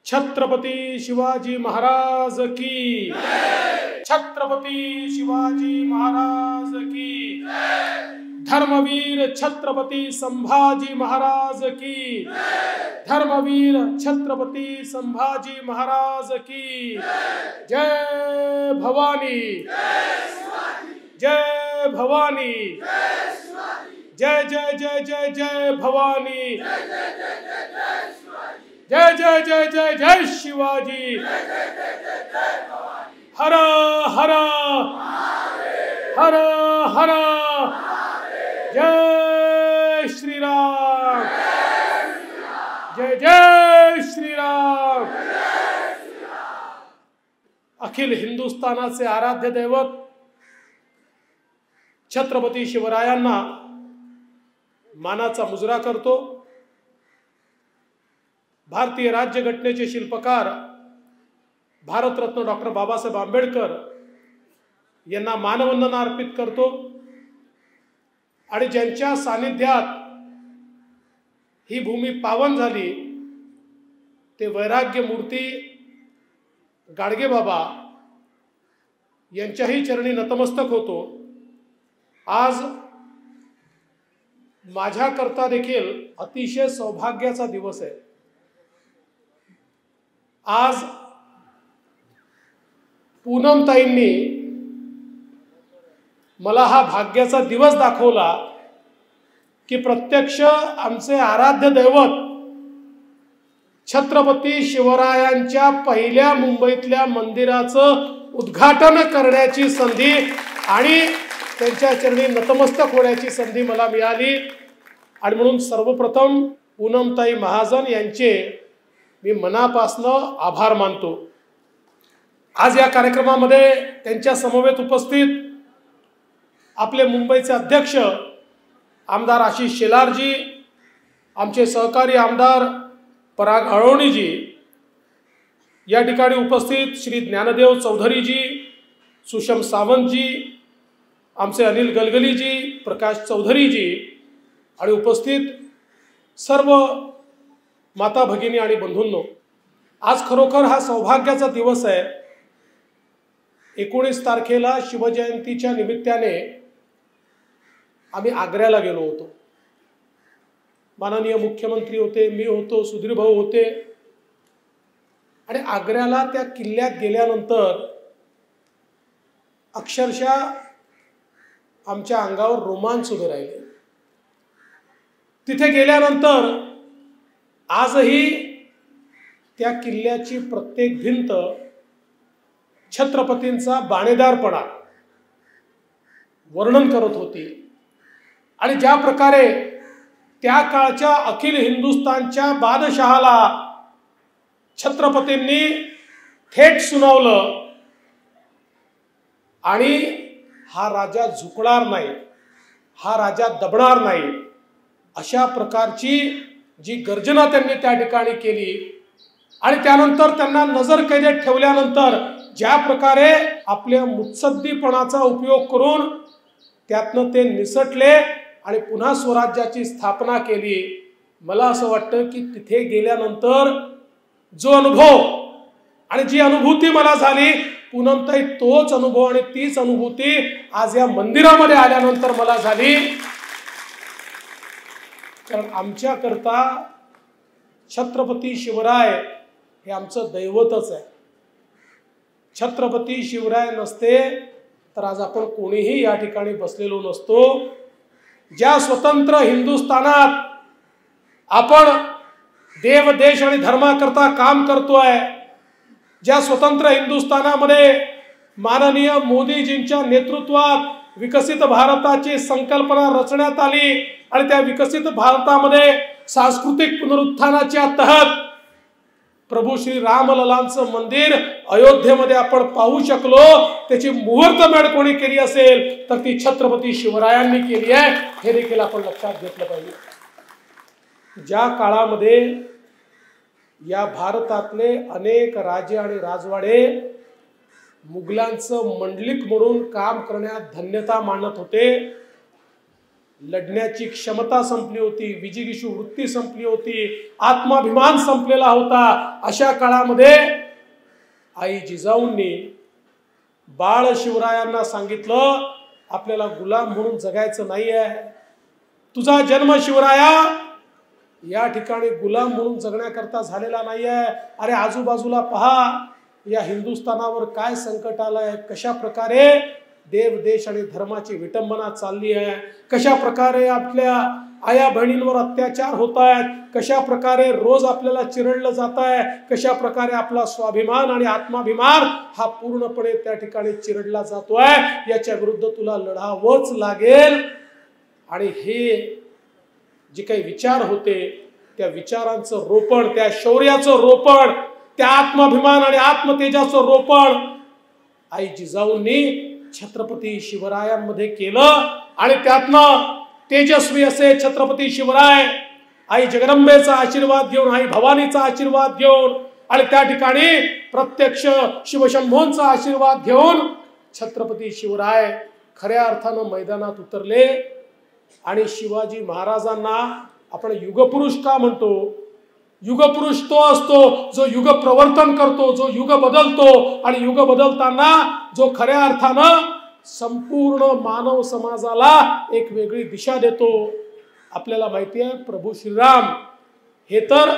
छत्रपती शिवाजी महाराज की, छत्रपती शिवाजी महाराज की, धर्मवीर छत्रपती संभाजी महाराज की, धर्मवीर छत्रपती संभाजी महाराज की। जय भवानी, जय भवानी, जय जय जय जय जय भवानी, जय जय जय जय जय शिवाजी। हर हर हर हर, जय श्री राम, जय जय श्री राम। अखिल हिंदुस्थानाचे आराध्य दैवत छत्रपती शिवरायांना मानाचा मुजरा करतो। भारतीय राज्यघटनेचे शिल्पकार भारतरत्न डॉक्टर बाबासाहेब आंबेडकर यांना मानवंदना अर्पित करतो आणि ज्यांच्या सानिध्यात ही भूमी पावन झाली ते वैराग्य मूर्ती गाडगे बाबा यांच्याही चरणी नतमस्तक होतो। आज माझ्याकरता देखील अतिशय सौभाग्याचा दिवस आहे। आज पूनमताईंनी मला हा भाग्याचा दिवस दाखवला की प्रत्यक्ष आमचे आराध्य दैवत छत्रपती शिवरायांच्या पहिल्या मुंबईतल्या मंदिराचं उद्घाटन करण्याची संधी आणि त्यांच्या चरणी नतमस्तक होण्याची संधी मला मिळाली। आणि म्हणून सर्वप्रथम पूनमताई महाजन यांचे मी मनापासून आभार मानतो। आज या कार्यक्रमामध्ये त्यांच्या समवेत उपस्थित आपले मुंबईचे अध्यक्ष आमदार आशिष शेलारजी, आमचे सहकारी आमदार पराग अळवणीजी, या ठिकाणी उपस्थित श्री ज्ञानदेव चौधरीजी, सुषम सावंतजी, आमचे अनिल गलगलीजी, प्रकाश चौधरीजी आणि उपस्थित सर्व माता भगिनी आणि बंधूंनो, आज खरोखर हा सौभाग्याचा दिवस आहे। 19 तारखेला शिवजयंतीच्या निमित्ताने आम्ही आग्र्याला गेलो होतो। माननीय मुख्यमंत्री होते, मी होतो, सुधीर भाऊ होते आणि आग्र्याला त्या किल्ल्यात गेल्यानंतर अक्षरशः आमच्या अंगावर रोमांच उभे राहिले। तिथे गेल्यानंतर आजही त्या किल्ल्याची प्रत्येक भिंत छत्रपतींचा बाणेदारपणा वर्णन करत होती आणि ज्या प्रकारे त्या काळच्या अखिल हिंदुस्थानच्या बादशहाला छत्रपतींनी थेट सुनावलं आणि हा राजा झुकणार नाही, हा राजा दबणार नाही, अशा प्रकारची जी गर्जना त्यांनी त्या ठिकाणी केली आणि त्यानंतर त्यांना नजर कैदेत ठेवल्यानंतर ज्या प्रकारे आपल्या मुत्सद्दीपणाचा उपयोग करून त्यातनं ते निसटले आणि पुन्हा स्वराज्याची स्थापना केली। मला असं वाटतं की तिथे गेल्यानंतर जो अनुभव आणि जी अनुभूती मला झाली, पूनमताई तोच अनुभव आणि तीच अनुभूती आज या मंदिरामध्ये आल्यानंतर मला झाली। कारण आमच्याकरता छत्रपती शिवराय हे आमचं दैवतच आहे। छत्रपती शिवराय नसते तर आज आपण कोणीही या ठिकाणी बसलेलो नसतो। ज्या स्वतंत्र हिंदुस्थानात आपण देव देश आणि धर्माकरता काम करतोय, ज्या स्वतंत्र हिंदुस्थानामध्ये माननीय मोदीजींच्या नेतृत्वात विकसित भारताची संकल्पना रचण्यात आली आणि त्या विकसित भारतामध्ये सांस्कृतिक पुनरुत्थानाच्या तहत प्रभू श्री रामललांचं मंदिर अयोध्येमध्ये आपण पाहू शकलो, त्याची मुहूर्तमेढ कोणी केली असेल तर ती छत्रपती शिवरायांनी केली आहे, हे देखील आपण लक्षात घेतलं पाहिजे। ज्या काळामध्ये या भारतातले अनेक राजे आणि राजवाडे मुघलांचं मंडलिक म्हणून काम करण्यात धन्यता मानत होते, लढण्याची क्षमता संपली होती, विजिगीषू वृत्ती संपली होती, आत्माभिमान संपलेला होता। अशा काळामध्ये आई जिजाऊंनी बाळ शिवरायांना सांगितलं, आपल्याला गुलाम म्हणून जगायचं नाहीये। तुझा जन्म शिवराया या ठिकाणी गुलाम म्हणून जगण्याकरता झालेला नाहीये। अरे आजूबाजूला पहा, या हिंदुस्थानावर काय संकट आलंय, कशा प्रकारे देव देश आणि धर्माची विटंबना चालली आहे, कशा प्रकारे आपल्या आया बहिणींवर अत्याचार होत आहेत, कशा प्रकारे रोज आपल्याला चिरडलं जात आहे, कशा प्रकारे आपला स्वाभिमान आणि आत्माभिमान हा पूर्णपणे त्या ठिकाणी चिरडला जातोय। याच्या विरुद्ध तुला लढावंच लागेल। आणि हे जे काही विचार होते त्या विचारांचं रोपण, त्या शौर्याचं रोपण, त्या आत्माभिमान आणि आत्मतेजाचं रोपण आई जिजाऊंनी छत्रपती शिवरायांमध्ये केलं। आणि त्यातनं तेजस्वी असे छत्रपती शिवराय आई जगदंबेचा आशीर्वाद घेऊन, आई भवानीचा आशीर्वाद घेऊन आणि त्या ठिकाणी प्रत्यक्ष शिवशंभोंचा आशीर्वाद घेऊन छत्रपती शिवराय खऱ्या अर्थानं मैदानात उतरले। आणि शिवाजी महाराजांना आपण युगपुरुष का म्हणतो? युगपुरुष तो असतो जो युग प्रवर्तन करतो, जो युग बदलतो आणि युग बदलताना जो खऱ्या अर्थानं संपूर्ण मानव समाजाला एक वेगळी दिशा देतो। आपल्याला माहिती आहे प्रभू श्रीराम हे तर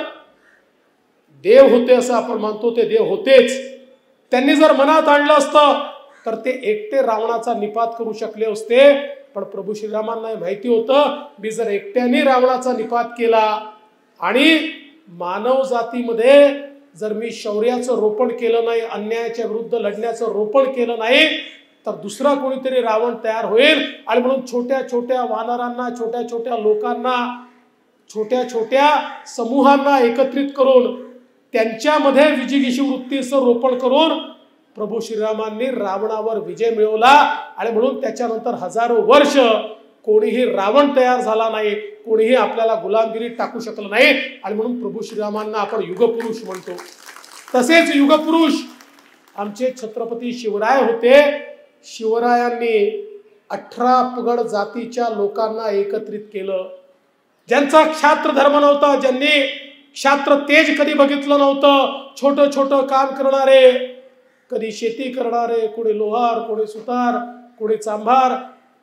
देव होते असं आपण मानतो, ते देव होतेच। त्यांनी जर मनात आणलं असतं तर ते एकटे रावणाचा निपात करू शकले असते, पण प्रभू श्रीरामांना माहिती होतं मी जर एकट्याने रावणाचा निपात केला आणि मानव जातीमध्ये जर मी शौर्याचं रोपण केलं नाही, अन्यायाच्या विरुद्ध लढण्याचं रोपण केलं नाही, तर दुसरा कोणीतरी रावण तयार होईल। आणि म्हणून छोट्या छोट्या वानरांना, छोट्या छोट्या लोकांना, छोट्या छोट्या समूहांना एकत्रित करून त्यांच्यामध्ये विजिगीषू वृत्तीचं रोपण करून प्रभू श्रीरामांनी रावणावर विजय मिळवला। आणि म्हणून त्याच्यानंतर हजारो वर्ष कोणीही रावण तयार झाला नाही, कोणीही आपल्याला गुलामगिरीत टाकू शकलं नाही। आणि म्हणून प्रभू श्रीरामांना आपण युगपुरुष म्हणतो। तसेच युगपुरुष आमचे छत्रपती शिवराय होते। शिवरायांनी 18 पगड जातीच्या लोकांना एकत्रित केलं। ज्यांचा क्षात्र धर्म नव्हता, ज्यांनी क्षात्र तेज कधी बघितलं नव्हतं, छोटं छोटं काम करणारे, कधी शेती करणारे, कोणी लोहार, कोणी सुतार, कोणी चांभार,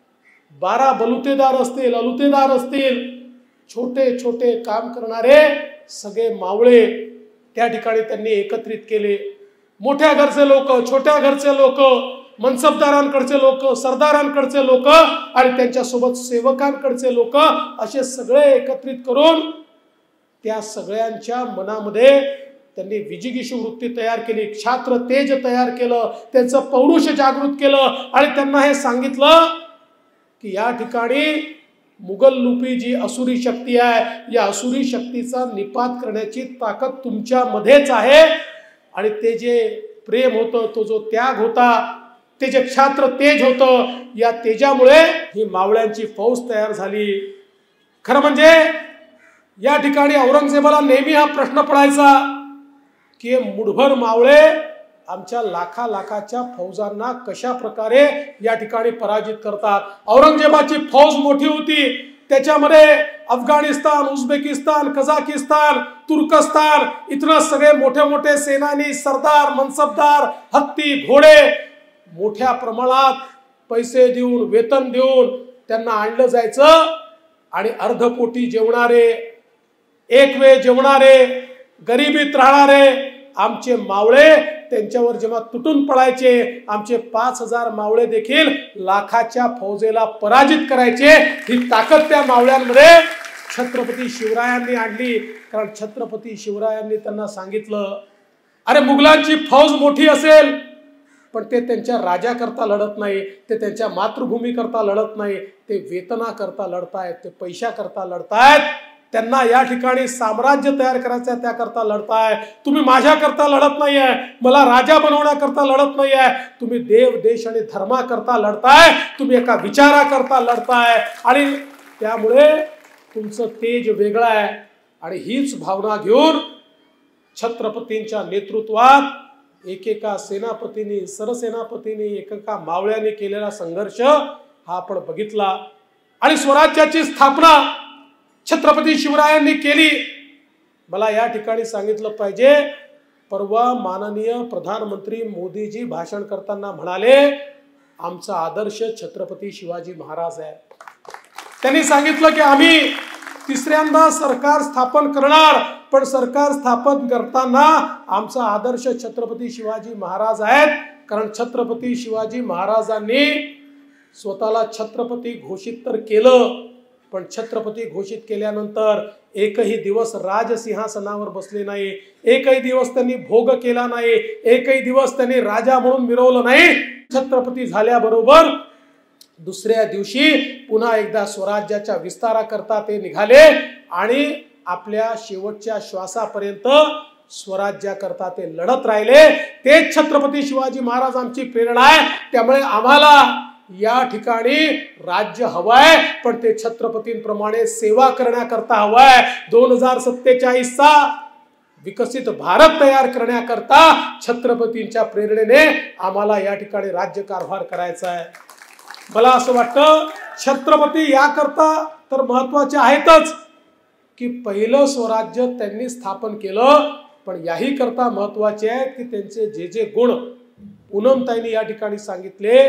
12 बलुतेदार असतील, अलुतेदार असतील, छोटे छोटे काम करणारे सगळे मावळे त्या ठिकाणी त्यांनी एकत्रित केले। मोठ्या घरचे लोक, छोट्या घरचे लोक, मनसबदारांकडचे लोक, सरदारांकडचे लोक आणि त्यांच्यासोबत सेवकांकडचे लोक, असे सगळे एकत्रित करून त्या सगळ्यांच्या मनामध्ये त्यांनी विजिगीषू वृत्ती तयार केली, क्षात्र तेज तयार केलं, त्यांचं पौरुष जागृत केलं। आणि त्यांना हे सांगितलं की या ठिकाणी मुघल लुपी जी असुरी शक्ती आहे, या असुरी शक्तीचा निपात करण्याची ताकद तुमच्यामध्येच आहे। आणि ते जे प्रेम होतं, तो जो त्याग होता, ते जे क्षात्र तेज होतं, या तेजामुळे ही मावळ्यांची फौज तयार झाली। खरं म्हणजे या ठिकाणी औरंगजेबाला नेहमी हा प्रश्न पडायचा की मुठभर मावळे आमच्या लाखाच्या फौजांना कशा प्रकारे या ठिकाणी पराजित करतात। औरंगजेबाची फौज मोठी होती, त्याच्यामध्ये अफगाणिस्तान, उझबेकिस्तान, कझाकिस्तान, तुर्कस्तान इथनं सगळे मोठे मोठे सेनानी, सरदार, मनसबदार, हत्ती, घोडे मोठ्या प्रमाणात पैसे देऊन, वेतन देऊन त्यांना आणलं जायचं। आणि अर्धपोटी जेवणारे, एक वेळ जेवणारे, गरिबीत राहणारे आमचे मावळे त्यांच्यावर जेव्हा तुटून पडायचे, आमचे 5000 मावळे देखील लाखाच्या फौजेला पराजित करायचे। ही ताकद त्या मावळ्यांमध्ये छत्रपती शिवरायांनी आणली। कारण छत्रपती शिवरायांनी त्यांना सांगितलं, अरे मुघलांची फौज मोठी असेल पण ते त्यांच्या राजाकरता लढत नाही, ते त्यांच्या मातृभूमीकरता लढत नाही, ते वेतनाकरता लढतायत, ते पैशाकरता लढतायत, त्यांना या ठिकाणी साम्राज्य तयार करायचं आहे त्याकरता लढताय। तुम्ही माझ्याकरता लढत नाही आहे, मला राजा बनवण्याकरता लढत नाही आहे, तुम्ही देव देश आणि धर्माकरता लढताय, तुम्ही एका विचाराकरता लढताय। आणि त्यामुळे तुमचं तेज वेगळं आहे। आणि हीच भावना घेऊन छत्रपतींच्या नेतृत्वात एकेका सेनापतींनी, सरसेनापतींनी, एकेका मावळ्याने केलेला संघर्ष हा आपण बघितला। आणि स्वराज्याची स्थापना छत्रपती शिवरायांनी केली। मला या ठिकाणी सांगितलं पाहिजे, परवा माननीय प्रधानमंत्री मोदीजी भाषण करताना म्हणाले आमचा आदर्श छत्रपती शिवाजी महाराज आहे। त्यांनी सांगितलं की आम्ही तिसऱ्यांदा सरकार स्थापन करणार, पण सरकार स्थापन करताना आमचा आदर्श छत्रपती शिवाजी महाराज आहेत। कारण छत्रपती शिवाजी महाराजांनी स्वतःला छत्रपती घोषित तर केलं, पण छत्रपती घोषित केल्यानंतर एकही दिवस राजसिंहासनावर बसले नाही, एकही दिवस त्यांनी भोग केला नाही, एकही दिवस त्यांनी राजा म्हणून मिरवलं नाही। छत्रपती झाल्याबरोबर दुसऱ्या दिवशी पुन्हा एकदा स्वराज्याच्या विस्ताराकरता ते निघाले आणि आपल्या शेवटच्या श्वासापर्यंत स्वराज्याकरता ते लढत राहिले। तेच छत्रपती शिवाजी महाराज आमची प्रेरणा आहे। त्यामुळे आम्हाला या ठिकाणी राज्य हवंय, पण ते छत्रपतींप्रमाणे सेवा करण्याकरता हवंय। 2047चा विकसित भारत तयार करण्याकरता छत्रपतींच्या प्रेरणेने आम्हाला या ठिकाणी राज्यकारभार करायचा आहे। मला असं वाटतं छत्रपती याकरता तर महत्त्वाचे आहेतच की पहिलं स्वराज्य त्यांनी स्थापन केलं, पण याही करता महत्त्वाचे आहे की त्यांचे जे जे गुण पूनमताईंनी या ठिकाणी सांगितले,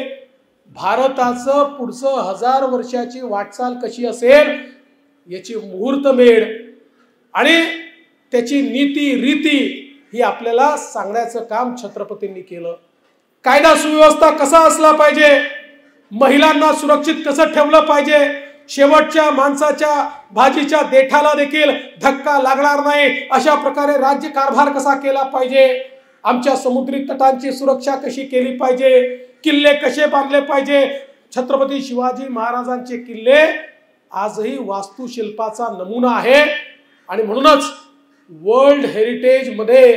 भारताचं पुढचं 1000 वर्षाची वाटचाल कशी असेल याची मुहूर्तमेढ आणि त्याची नीती रीती ही आपल्याला सांगण्याचं काम छत्रपतींनी केलं। कायदा सुव्यवस्था कसा असला पाहिजे, महिलांना सुरक्षित कसं ठेवलं पाहिजे, शेवटच्या माणसाच्या भाजीच्या देठाला देखील धक्का लागणार नाही अशा प्रकारे राज्य कारभार कसा केला पाहिजे, आमच्या समुद्री तटांची सुरक्षा कशी केली पाहिजे, किल्ले कसे बांधले पाहिजे। छत्रपती शिवाजी महाराजांचे किल्ले आजही वास्तुशिल्पाचा नमुना आहे आणि म्हणूनच वर्ल्ड हेरिटेज मध्ये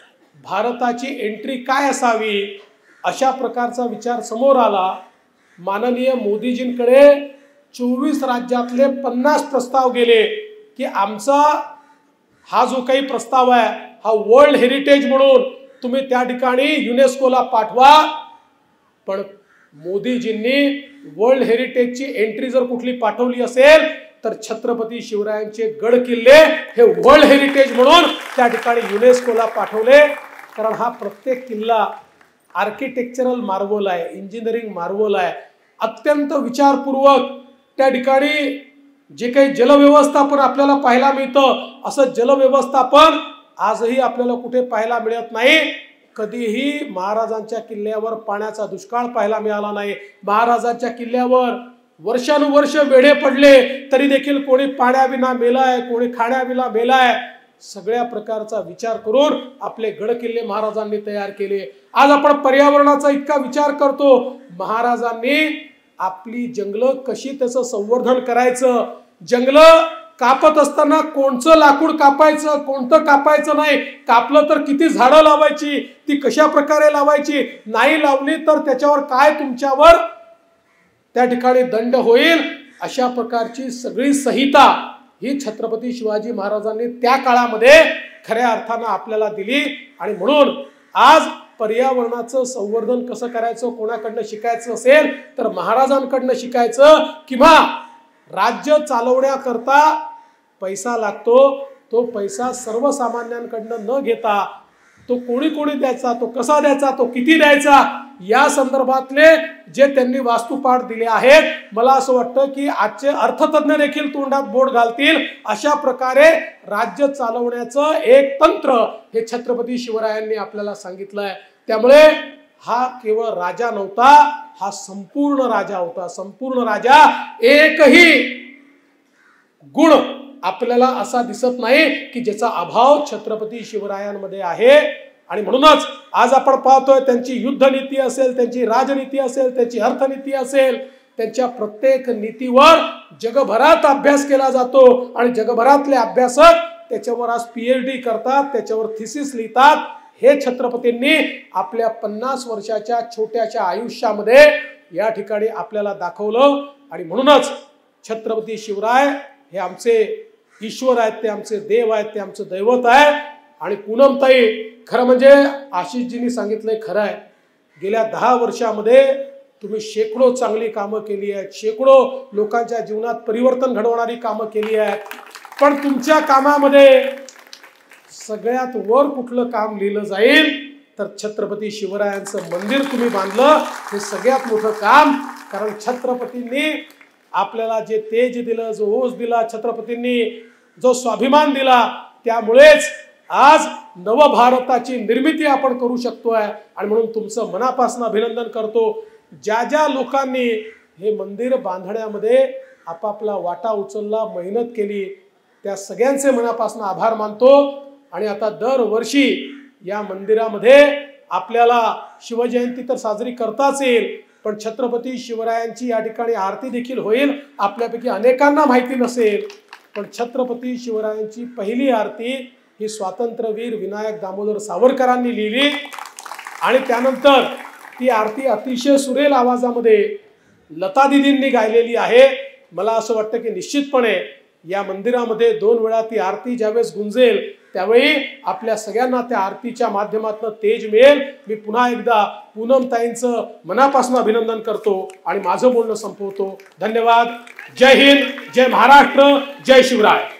भारताची एंट्री काय असावी अशा प्रकारचा विचार समोर आला। माननीय मोदीजींकडे 24 राज्यातले 50 प्रस्ताव गेले की आमचा हा जो काही प्रस्ताव आहे हा वर्ल्ड हेरिटेज म्हणून तुम्ही त्या ठिकाणी युनेस्कोला पाठवा। पण मोदीजींनी वर्ल्ड हेरिटेजची एंट्री जर कुठली पाठवली असेल तर छत्रपती शिवरायांचे गड किल्ले हे वर्ल्ड हेरिटेज म्हणून त्या ठिकाणी युनेस्कोला पाठवले। कारण हा प्रत्येक किल्ला आर्किटेक्चरल मार्वल आहे, इंजिनिअरिंग मार्वल आहे, अत्यंत विचारपूर्वक त्या ठिकाणी जे काही जलव्यवस्थापन आपल्याला पाहायला मिळतं असं जलव्यवस्थापन आजही आपल्याला कुठे पाहायला मिळत नाही। कधीही महाराजांच्या किल्ल्यावर पाण्याचा दुष्काळ पाहायला मिळाला नाही। महाराजांच्या किल्ल्यावर वर्षानुवर्ष वेढे पडले तरी देखील कोणी पाण्याविना मेलाय, कोणी खाण्याविना मेलाय। सगळ्या प्रकारचा विचार करून आपले गड किल्ले महाराजांनी तयार केले। आज आपण पर्यावरणाचा इतका विचार करतो, महाराजांनी आपली जंगलं कशी त्याचं संवर्धन करायचं, जंगलं कापत असताना कोणचं लाकूड कापायचं कोणतं कापायचं नाही, कापलं तर किती झाडं लावायची, ती कशा प्रकारे लावायची, नाही लावली तर त्याच्यावर काय तुमच्यावर त्या ठिकाणी दंड होईल, अशा प्रकारची सगळी संहिता ही छत्रपती शिवाजी महाराजांनी त्या काळामध्ये खऱ्या अर्थानं आपल्याला दिली। आणि म्हणून आज पर्यावरणाचं संवर्धन कसं करायचं कोणाकडनं शिकायचं असेल तर महाराजांकडनं शिकायचं। किंवा राज्य चालवण्याकरता पैसा लागतो, तो पैसा सर्वसामान्यांकडनं न घेता तो कोणी कोणी द्यायचा, तो कसा द्यायचा, तो किती द्यायचा, या संदर्भातले जे त्यांनी वास्तुपाठ दिले आहेत, मला असं वाटतं की आजचे अर्थतज्ञ देखील तोंडात बोट घालतील अशा प्रकारे राज्य चालवण्याचं एक तंत्र हे छत्रपती शिवरायांनी आपल्याला सांगितलंय। त्यामुळे हा केवळ राजा नव्हता, हा संपूर्ण राजा होता। संपूर्ण राजा, एकही गुण आपल्याला असा दिसत नाही की ज्याचा अभाव छत्रपती शिवरायांमध्ये आहे। आणि म्हणूनच आज आपण पाहतोय त्यांची युद्ध नीती असेल, त्यांची राजनीती असेल, त्यांची अर्थनीती असेल, त्यांच्या प्रत्येक नीतीवर जगभरात अभ्यास केला जातो आणि जगभरातले अभ्यासक त्याच्यावर आज PhD करतात, त्याच्यावर थिसिस लिहितात। हे छत्रपतींनी आपल्या 50 वर्षाच्या छोट्याशा आयुष्यामध्ये या ठिकाणी आपल्याला दाखवलं। आणि म्हणूनच छत्रपती शिवराय हे आमचे ईश्वर आहेत, ते आमचे देव आहेत, ते आमचं दैवत आहे। आणि पूनमताई, खरं म्हणजे आशिषजींनी सांगितलंय खरं आहे, गेल्या 10 वर्षामध्ये तुम्ही शेकडो चांगली कामं केली आहेत, शेकडो लोकांच्या जीवनात परिवर्तन घडवणारी कामं केली आहेत, पण तुमच्या कामामध्ये सगळ्यात वर कुठलं काम लिहिलं जाईल तर छत्रपती शिवरायांचं मंदिर तुम्ही बांधलं, हे सगळ्यात मोठं काम. कारण छत्रपतींनी आपल्याला जे तेज दिलं, जो ओज दिला, छत्रपतींनी जो स्वाभिमान दिला, त्यामुळेच आज नवभारताची निर्मिती आपण करू शकतोय. आणि म्हणून तुमचं मनापासून अभिनंदन करतो. ज्या ज्या लोकांनी हे मंदिर बांधण्यामध्ये आपापला वाटा उचलला, मेहनत केली, त्या सगळ्यांचे मनापासून आभार मानतो. आणि आता दरवर्षी या मंदिरामध्ये आपल्याला शिवजयंती तर साजरी करताच येईल, पण छत्रपती शिवरायांची या ठिकाणी आरती देखील होईल. आपल्यापैकी अनेकांना माहिती नसेल, पण छत्रपती शिवरायांची पहिली आरती ही स्वातंत्र्यवीर विनायक दामोदर सावरकरांनी लिहिली आणि त्यानंतर ती आरती अतिशय सुरेल आवाजामध्ये लता दिदींनी गायलेली आहे. मला असं वाटतं की निश्चितपणे या मंदिरामध्ये 2 वेळा ती आरती ज्यावेळेस गुंजेल त्यावेळी आपल्या सगळ्यांना त्या आरतीच्या माध्यमातून तेज मिळेल. मी पुन्हा एकदा पूनमताईंचं मनापासून अभिनंदन करतो आणि माझं बोलणं संपवतो. धन्यवाद. जय हिंद, जय महाराष्ट्र, जय शिवराय.